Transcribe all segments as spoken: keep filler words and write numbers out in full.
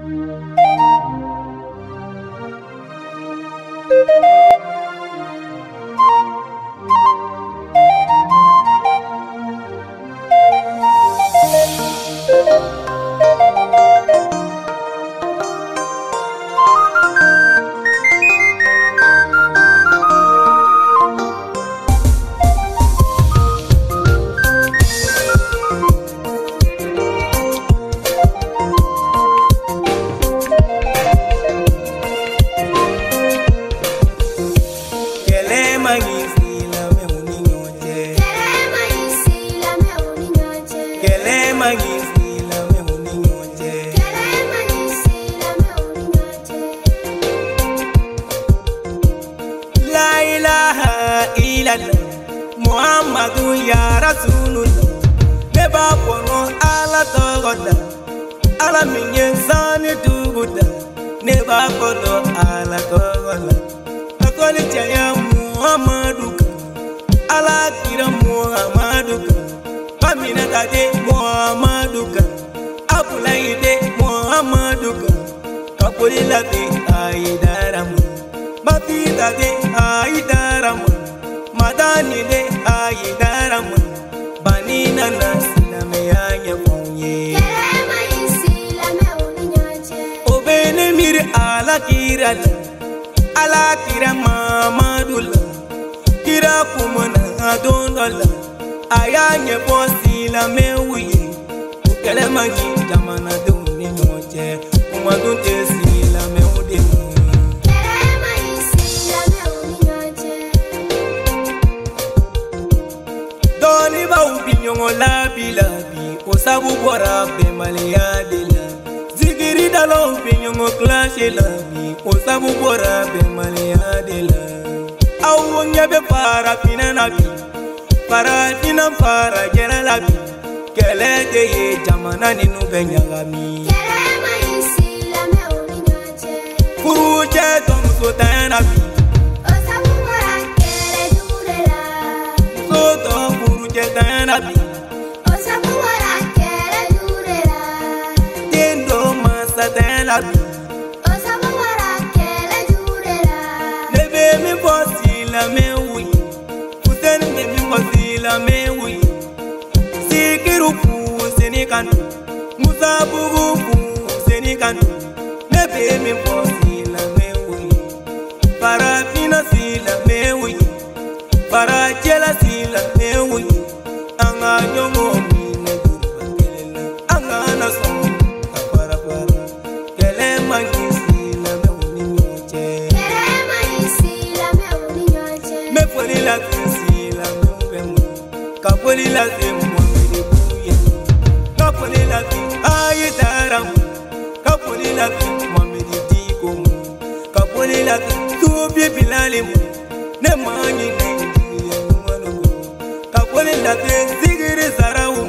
Muhammadu ya Rasulullah neba kono ala togoda ala minye sani duguda neba kono ala togoda akoli chaya Muhammadu ala kira Muhammadu pamina tade Muhammadu apulaide Muhammadu kapuli lati aidaramu mati tade aidaramu madani de aidaramu banina nasila ya fonye kerema isila me uninyaje obene mir ala kira ala kira mamadula kira kumana dondola ayanye posila me uye kerema jamana duni moje umadunte sila me udemu Doni ba ubinyo labi labi osabu bora be malia de la zigiri dalo ubinyo clash labi osabu bora be malia de la awonye be para fina nabi para fina para gera labi kele de ye jamana ni nu benyagami kerema isila me uninyaje kuruje ton so tanabi osabu bora kele durela so Nabi osabu wara kere durela Tindo masa Nabi osabu wara kere durela Nebe mi posila me wi Kuten me mi posila me wi Sikiru fu senikandu Musabu fu senikandu Nebe mi posila me wi Parafina sila me wi Parachela sila me wi Anga nyongo mine dupa kelela Anga nasom kapara para Kelema isila me uninyoche kerema isila me uninyaje Me poli la sila me ubemu Kapoli la semu mwamiri buye Kapoli la semu ayitaramu Kapoli la semu mwamiri dikomu Kapoli la semu tubi bilalimu Ne manyi nengiye numanogo Kapoli la semu sigiri zarawu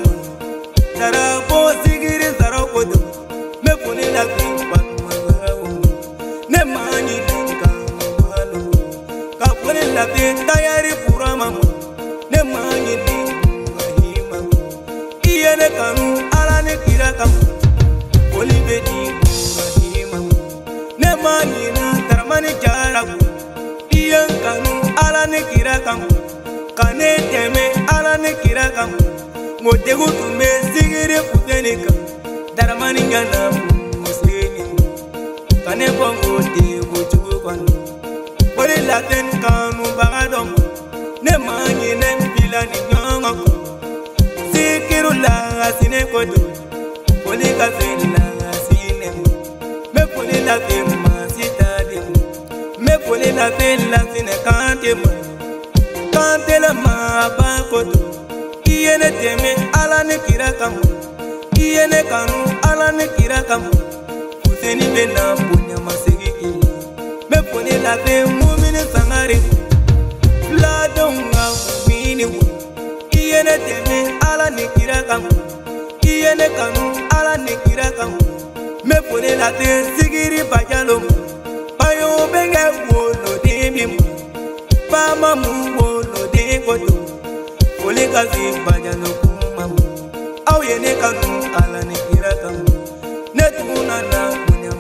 Zarabo sigiri zarawu Me poli la semu patuma zarawu Ne manyi nenga numanogo Kapoli la semu tayari puramamu Ne manyi nenga himamu Iye ne kanu ala ne kirakamu Poli bedi nenga himamu Ne manyi na taramani jaraku Iye kanu ala ne kirakamu Kane teme ala ne kirakamu Ngotegu tumbe sigiri futenika Daramani nyana museni Kane bongo tegu chugu kwanu Poli laten kanu bagadomu Ne manyi ne mpila ni nyongo Sikiru la asine kodo Poli kafe la asine Me poli la fe masita demu Me poli la fe la sine kante ma Kante la ma ba kodo Iye ne teme ala ne kirakamu Iye ne kanu ala ne kirakamu Kuseni bena punya masegi kili Me poli la fe mumini sangare La donga mumini wu Iye ne teme ala ne kirakamu Iye ne kanu ala ne kirakamu Me poli la fe sigiri bajalomu Bayo benge wolo demimu Bama mu wolo de kodo Poli kazi bajalo kumamu Au ye ne kanu ala ne kirakamu Ne tuna na kunya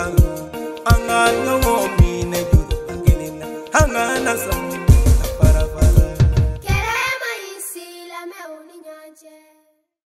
kan anga nyomo mine juru bagelina anga na sama